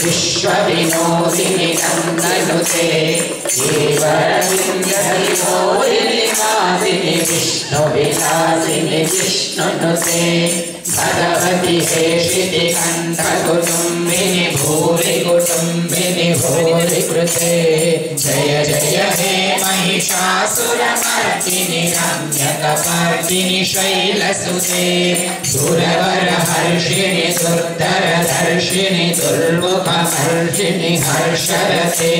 विश्वविनोदिनि नन्दनुते केवललिङ्गविमोहिनिवासिनि विष्णुविलासिनि विष्णुनुते भगवति हेशिति कण्ठकुटुम्बिनि भूरि कुटुम्बिनि भूरि कृते जय जय हे महिषासुरमर्दिनि रम्यकपर्दिनि शैलसुते दुरवरहर्षिणि दुर्धरधर्षिणि दुर्मुखमर्षिणि हर्षरते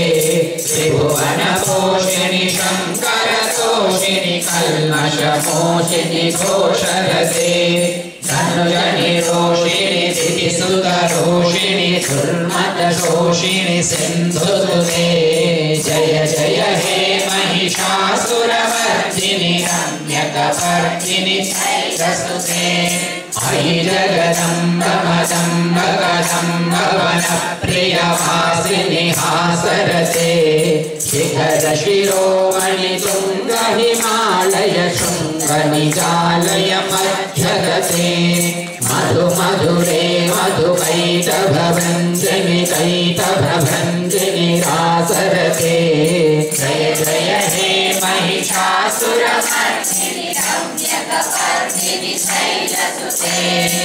त्रिभुवनपोषिणि शङ्करतोषिणि कल्मषमोषिणि घोषरते धनुजनि रोषिणि दितिसुतरोषिणि दुर्मदशोषिणि सिन्धुसुते जय जय हे महिषासुरमर्दिनि रम्यकपर्दिनि शैलसुते अयि जगदम्ब मदम्ब कदम्ब वनप्रियवासिनि हासरते शिखर शिरोमणि तुंग हिमालय शृंग निजालय मध्यगते मधु मधुरे मधुकैटभभञ्जनि कैटभभञ्जनि रासरते जय जय हे महिषासुरमर्दिनि रम्यकपर्दिनि शैलसुते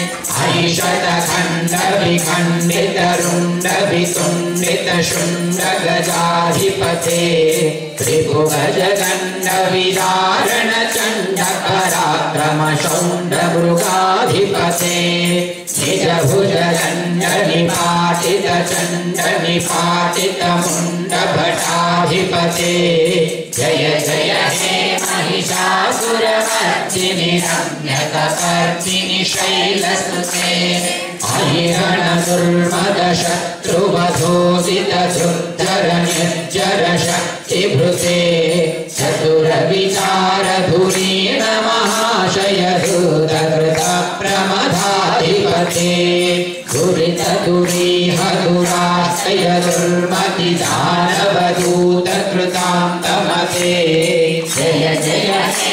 ऐषतखण्ड विखण्डित रुण्ड वितुण्डित शुण्ड गजाधिपते त्रिभुवजगण्ड विदारण चण्ड पराक्रम शौण्ड मृगाधिपते निज भुज दण्ड निपातित चण्ड निपातित मुण्ड भटाधिपते जय जय हे महिषासुरमर्दिनि रम्यकपर्दिनि शैलसुते अहिरण दुर्मद शत्रुवधोदित धुर्धर निर्जर शक्तिभृते चतुर विचार धुरीण महाशय धूतकृत प्रमदाधिपते दुरित दुरीह दुराश्रय दुर्मति दानवदूत कृतान्तमते जय जय हे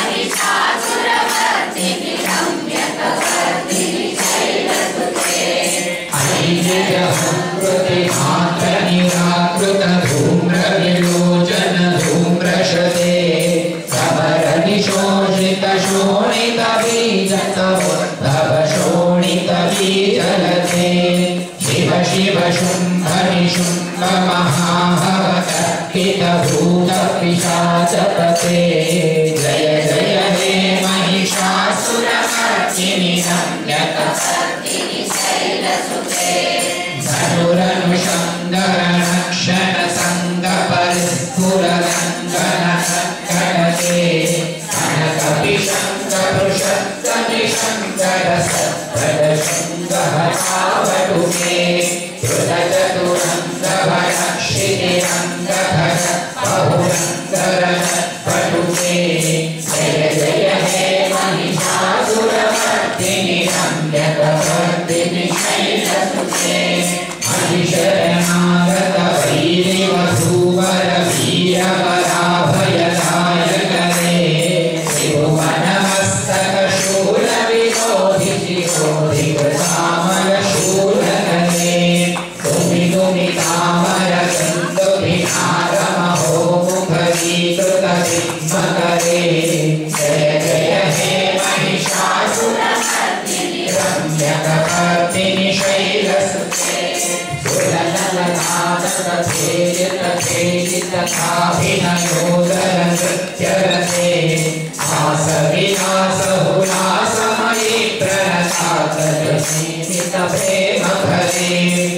महिषासुरमर्दिनि रम्यकपर्दिनि शैलसुते अहिजहंकृति मात्र निराकृत धूम्र विलोचन धूम्रशते कबर निशोषित शोणित बीजत उद्भव शोणित बीजलते शिव शिव शुंभ निशुंभ महाभवतर्कित भूत पिशाचपते जय जय हे महिषासुरमर्दिनि रम्यकपर्दिनि शैलसुते धनुरनुषङ्गरणक्षण सङ्गपरिस्फुरलङ्घन सङ्कटते कनकपिशङ्गपृषङ्गनिशङ्कर सद्भजशृङ्गहरावटुके धृतचतुरङ्गभरक्षितिरङ्गभर बहुरङ्गरणपटुके जय जय हे महिषासुरमर्दिनि रम्यकपर्दिनि शैलसुते शरणागत वैरिवधूवर वीरपराभयदायकरे त्रिभुवनमस्तक शूल विरोधि शिरोधि कृतामर शूलकरे तुमि तुमि तामर सिन्धुभिनाद महोमुखरीकृत सिंहकरे जय जय हे महिषासुरमर्दिनि रम्यकपर्दिनि शैलसुते नृत्यरते आसविलास हुलासमयी प्रणतात सीमित प्रेम भरे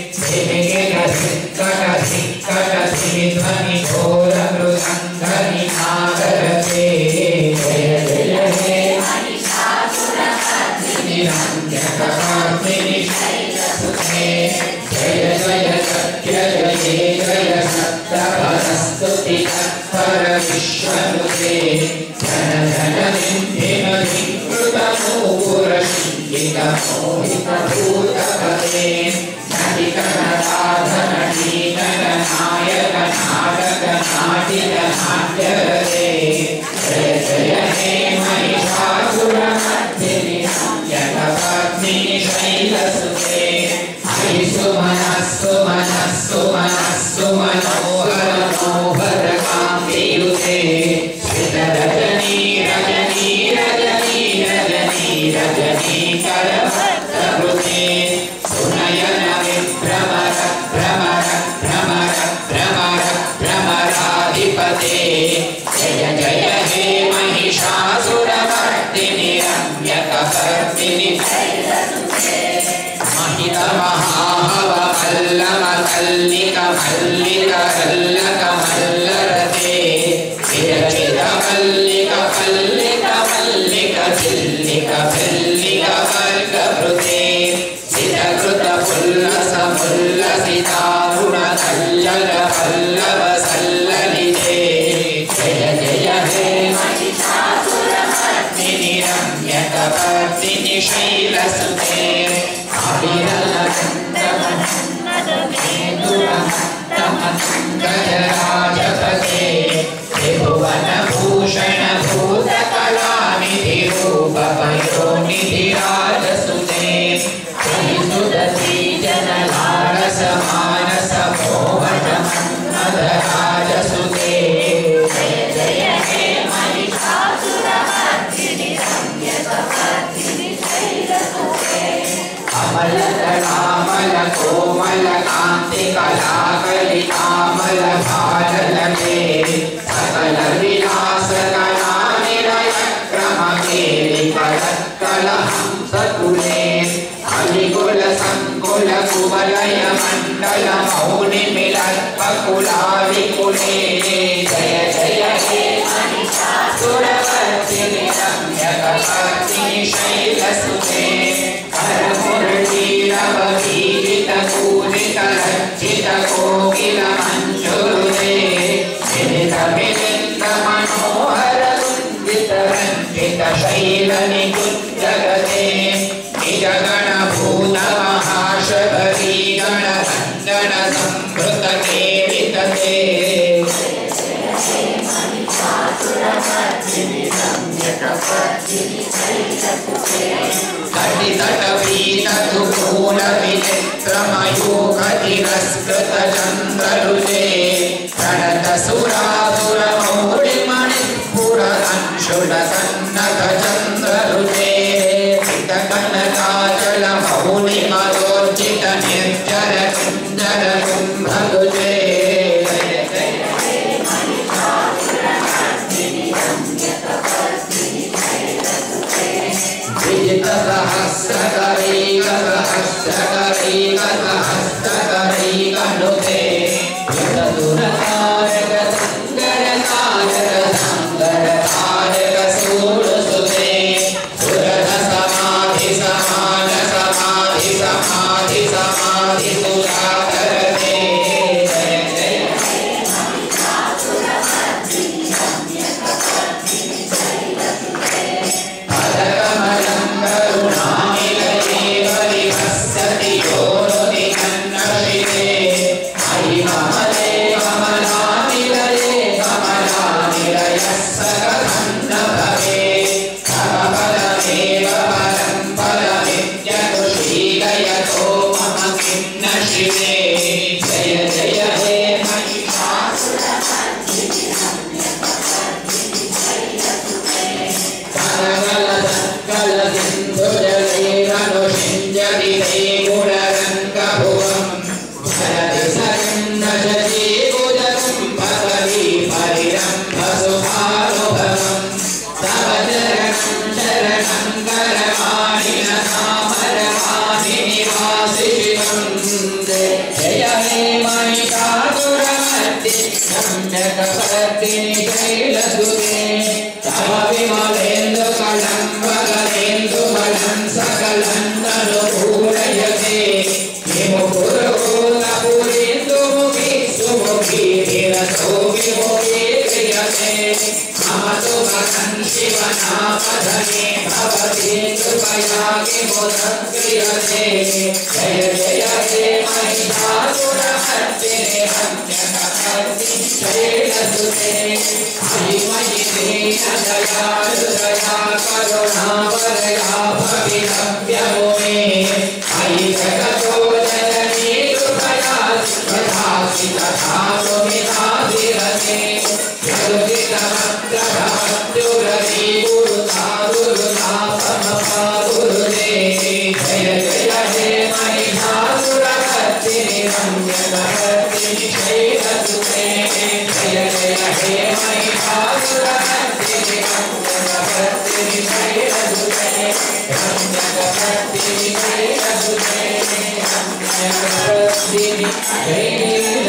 धिक्कटधिक्कटधिध्वनि घोर मृदङ्गनि नादरते जय जय हे महिषासुरमर्दिनि रम्यकपर्दिनि शैलसुते जय जय सत्य जय जय सत्तपरस्तुति तत्पर विश्वनुते धन धन निधिमधिकृत नूपुर शिङ्गित मोहित भूतपते नटिकनराधन नीनन नायक नाटक नाटिक नाट्यरते जय जय हे महिषासुरमर्दिनि रम्यकपर्दिनि शैलसुते सुमन महाहव मल्लम कल्लिक मल्लिक कल्लक मल्लरते विरचित मल्लिक कल्लिक मल्लिक चिल्लिक चिल्लिक वर्गभृते सितकृत पुल्लस पुल्लसितारुण कल्लल पल्लव सल्ललिते जय जय हे महिषासुरमर्दिनि रम्यकपर्दिनि शैलसुते गजराजपते त्रिभुवनभूषण भूतकलानिधि रूपपयोनिधि राजसुते श्रीसुदती जनलालस मानस मोहन मन्मथराजसुते जय जय हे महिषासुरमर्दिनि रम्यकपर्दिनि शैलसुते अमल कलामल कोमल कांति कलाकलितामल भाललके सकल विलास कला निलय क्रम केलि कलत्कल हंसकुले अलिकुल संकुल कुवलय मंडल मौनि मिलत्पकुलालिकुले जय जय हे महिषासुरमर्दिनि रम्यकपर्दिनि शैलसुते मुरलीरवगीरित पूजित लज्जित कोकिल मंजुरुदे विनित विनित मनोहर कुंजित रंजित शैल निकुंजगते निज गण भूत महाशबरी गण रंजन संभृत केलितते तटितटपीतदुकूल विचित्रमयूखतिरस्कृत चन्द्ररुचे प्रणत सुरासुर मौलिमणिपुर अंशुल सन्नत चन्द्ररुचे कनकाचल मौलिमरोर्जित निर्जर कुञ्जर कुम्भगुजे सहस्रकरीकनुते यदुरतारक संगरतारक संगरतारक सूरसुते सुरध समाधि समान समाधि समाधि समाधि सुराधरते जय जय Jai नंदिनी जय देवी